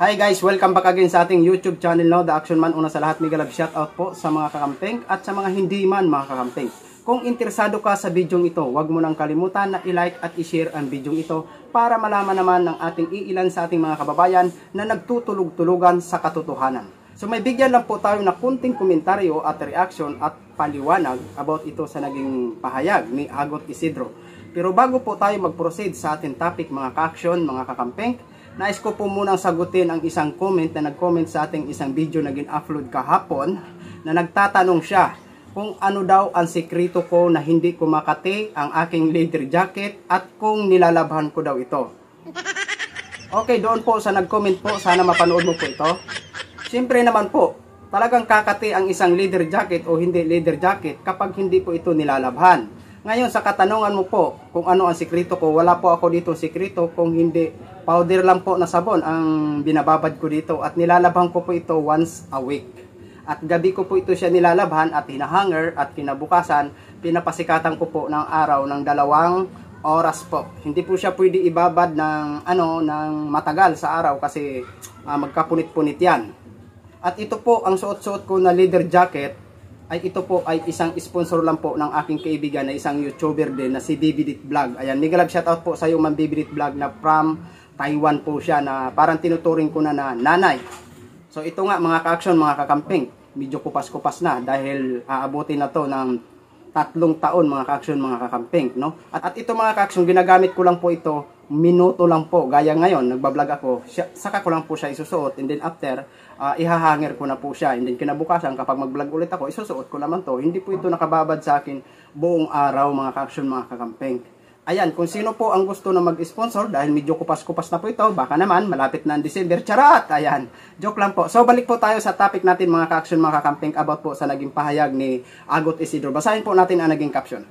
Hi guys, welcome back again sa ating YouTube channel, no? The Action Man. Una sa lahat, mega love shoutout po sa mga kakampeng at sa mga hindi man mga kakampeng. Kung interesado ka sa bidyong ito, huwag mo nang kalimutan na i-like at i-share ang bidyong ito para malaman naman ng ating iilan sa ating mga kababayan na nagtutulog-tulugan sa katotohanan. So may bigyan lang po tayo na kunting komentaryo at reaction at paliwanag about ito sa naging pahayag ni Agot Isidro. Pero bago po tayo mag-proceed sa ating topic mga ka-action, mga kakampeng, nais ko po munang sagutin ang isang comment na nag-comment sa ating isang video na gin-upload kahapon na nagtatanong siya kung ano daw ang sekreto ko na hindi ko makati ang aking leather jacket at kung nilalabhan ko daw ito. Okay, doon po sa nag-comment po, sana mapanood mo po ito. Siyempre naman po, talagang kakati ang isang leather jacket o hindi leather jacket kapag hindi po ito nilalabhan. Ngayon sa katanungan mo po kung ano ang sekreto ko, wala po ako dito sekreto kung hindi powder lang po na sabon ang binababad ko dito at nilalabhan ko po ito once a week. At gabi ko po ito siya nilalabhan at hinahanger at kinabukasan pinapasikatan ko po ng araw ng 2 oras po. Hindi po siya pwede ibabad ng ng matagal sa araw kasi magkapunit-punit yan. At ito po ang suot-suot ko na leather jacket ay ito po ay isang sponsor lang po ng aking kaibigan na isang YouTuber din na si Bibidit Vlog. Ayan, mega love shoutout po sa iyo Ma'am Bibidit Vlog na from Taiwan po siya na parang tinuturing ko na nanay. So ito nga mga ka-action, mga kakamping, medyo kupas-kupas na dahil aabutin na to ng 3 taon mga ka-action, mga kakamping, no? At ito mga ka-action, ginagamit ko lang po ito minuto lang po. Gaya ngayon, nagbablog ako, saka ko lang po siya isusuot and then after, ihahanger ko na po siya. And then kinabukasan, kapag mag-vlog ulit ako, isusuot ko naman to. Hindi po ito nakababad sa akin buong araw mga ka-action, mga kakamping. Ayan, kung sino po ang gusto na mag-sponsor dahil medyo kupas-kupas na po ito, baka naman malapit na ang December, charat! Ayan, joke lang po. So balik po tayo sa topic natin mga ka-action, mga kakamping, about po sa naging pahayag ni Agot Isidro. Basahin po natin ang naging caption.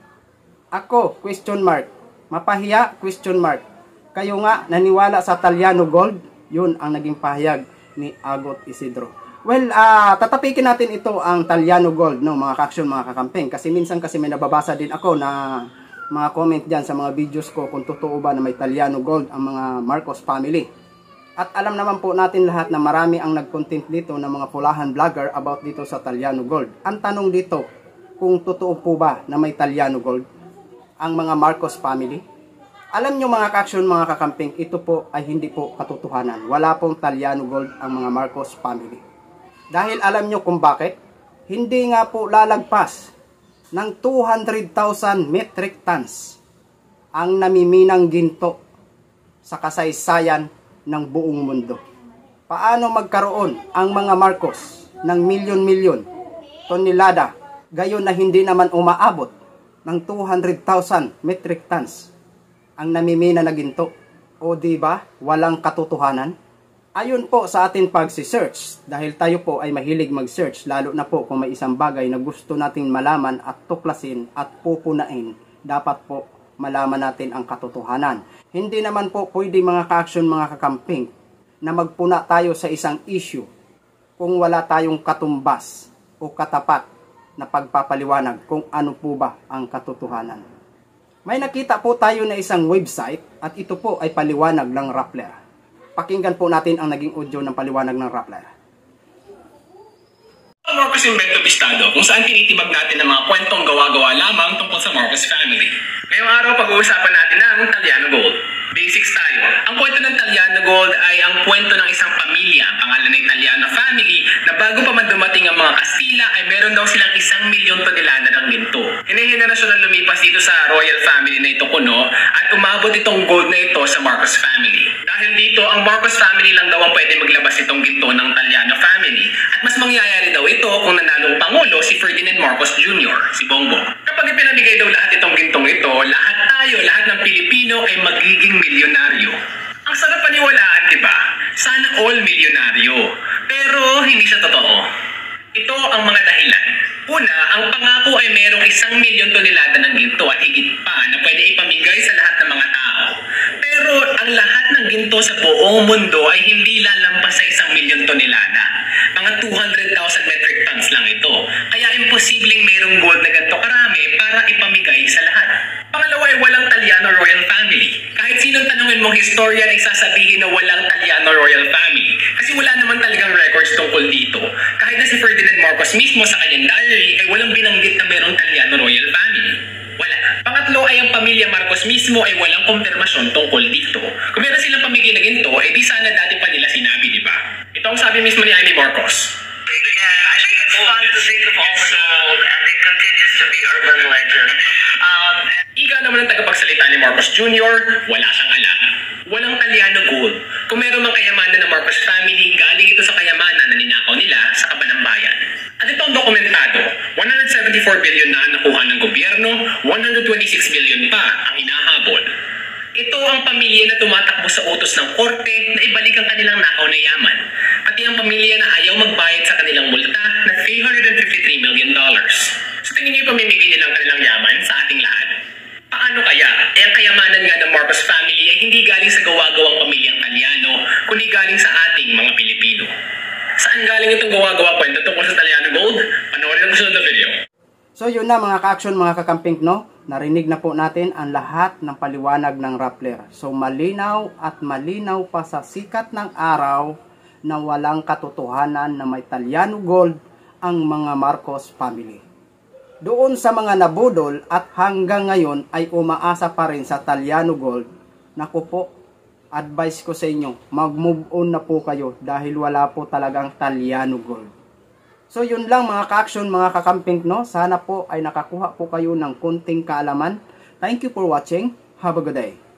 Ako, question mark. Mapahiya, question mark. Kayo nga naniwala sa Taliano Gold? Yun ang naging pahayag ni Agot Isidro. Well, tatapikin natin ito ang Taliano Gold, no, mga ka-action, mga kakamping. Kasi minsan kasi may nababasa din ako na mga comment dyan sa mga videos ko kung totoo ba na may Taliano Gold ang mga Marcos family. At alam naman po natin lahat na marami ang nag-content dito ng mga pulahan vlogger about dito sa Taliano Gold. Ang tanong dito, kung totoo po ba na may Taliano Gold ang mga Marcos family? Alam nyo mga ka-action, mga kakamping, ito po ay hindi po katotohanan. Wala pong Taliano Gold ang mga Marcos family. Dahil alam nyo kung bakit? Hindi nga po lalagpas ng 200,000 metric tons ang namiminang ginto sa kasaysayan ng buong mundo. Paano magkaroon ang mga Marcos ng milyon-milyon tonelada gayon na hindi naman umaabot ng 200,000 metric tons ang namimina na ginto? O diba, walang katotohanan? Ayon po sa ating pagsi-search, dahil tayo po ay mahilig mag-search, lalo na po kung may isang bagay na gusto nating malaman at tuklasin at pupunain, dapat po malaman natin ang katotohanan. Hindi naman po pwede mga ka-action, mga kakamping, na magpuna tayo sa isang issue kung wala tayong katumbas o katapat na pagpapaliwanag kung ano po ba ang katotohanan. May nakita po tayo na isang website at ito po ay paliwanag ng Rappler. Pakinggan po natin ang naging audio ng paliwanag ng Rappler. Marcos Invento Pistado, kung saan tinitibag natin ang mga kwentong gawa-gawa lamang tungkol sa Marcos family. Ngayong araw, pag-uusapan natin ang Taliano Gold. Basics tayo. Ang kwento ng Taliano Gold ay ang kwento ng isang pamilya, ang pangalan ay Taliano family, na bago pa man dumating ang mga Kastila ay meron daw silang 1,000,000 tonelada ng ginto. Hinihenerasyon na lumipas dito sa royal family na ito kuno at umabot itong gold na ito sa Marcos family. Dahil dito, ang Marcos family lang daw ang pwede maglabas itong ginto ng Taliano family at mas mangyayari daw ito kung nanalong pangulo si Ferdinand Marcos Jr., si Bongbong. Kapag ipinamigay daw lahat itong gintong ito, lahat tayo, lahat ng Pilipino ay magiging milyonaryo. Ang sarap paniwalaan, diba? Sana all milyonaryo. Pero hindi siya totoo. Ito ang mga dahilan. Una, ang pangako ay merong 1,000,000 tonelada ng ginto at higit pa na pwede ipamigay sa lahat ng mga tao. Pero ang lahat ng ginto sa buong mundo ay hindi lalampas sa 1,000,000 tonelada. Mga 200,000 metric tons lang ito. Kaya imposible posibleng mayroong gold na ganito karami para ipamigay sa lahat. Pangalawa ay walang Talyano royal family. Kahit sinong tanungin mong historian ay sasabihin na walang Talyano royal family. Kasi wala naman talagang records tungkol dito. Kahit na si Ferdinand Marcos mismo sa kanyang diary ay walang binanggit na mayroong Talyano royal family. Wala. Pangatlo ay ang pamilya Marcos mismo ay walang kumpirmasyon tungkol dito. Kung meron silang pamigay na ginto, eh di sana dati pa nila sinabi, di ba? Ito ang sabi mismo ni Amy Marcos. Yeah, I think it's fun to think of all the gold and it continues to be urban legend. Ika naman ang tagapagsalita ni Marcos Jr., wala siyang alam. Walang Talyano gold. Kung meron mang kayamanan ng Marcos family, galing ito sa kayamanan na ninakaw nila sa kabanang bayan. At ito ang dokumentado, 174 billion na ang nakuha ng gobyerno, 126 billion pa ang hinahabol. Ito ang pamilya na tumatakbo sa utos ng korte na ibalik ang kanilang nakaw na yaman. Pati ang pamilya na ayaw magbayad sa kanilang multa na $353 million. So tingin niyo yung pamimigay nilang kanilang yaman sa ating lahat? Paano kaya? Eh ang kayamanan nga ng Marcos family ay hindi galing sa gawa-gawang pamilyang Talyano, kundi galing sa ating mga Pilipino. Saan galing itong gawa-gawang kwento tungkol sa Talyano gold? Panoorin ang susunod na video. So yun na mga ka-action, mga kakamping, no? Narinig na po natin ang lahat ng paliwanag ng Rappler. So malinaw at malinaw pa sa sikat ng araw na walang katotohanan na may Talyano gold ang mga Marcos family. Doon sa mga nabudol at hanggang ngayon ay umaasa pa rin sa Talyano gold, naku po, advice ko sa inyo, mag-move on na po kayo dahil wala po talagang Talyano gold. So yun lang mga ka-action, mga kakamping, no? Sana po ay nakakuha po kayo ng kunting kaalaman. Thank you for watching. Have a good day.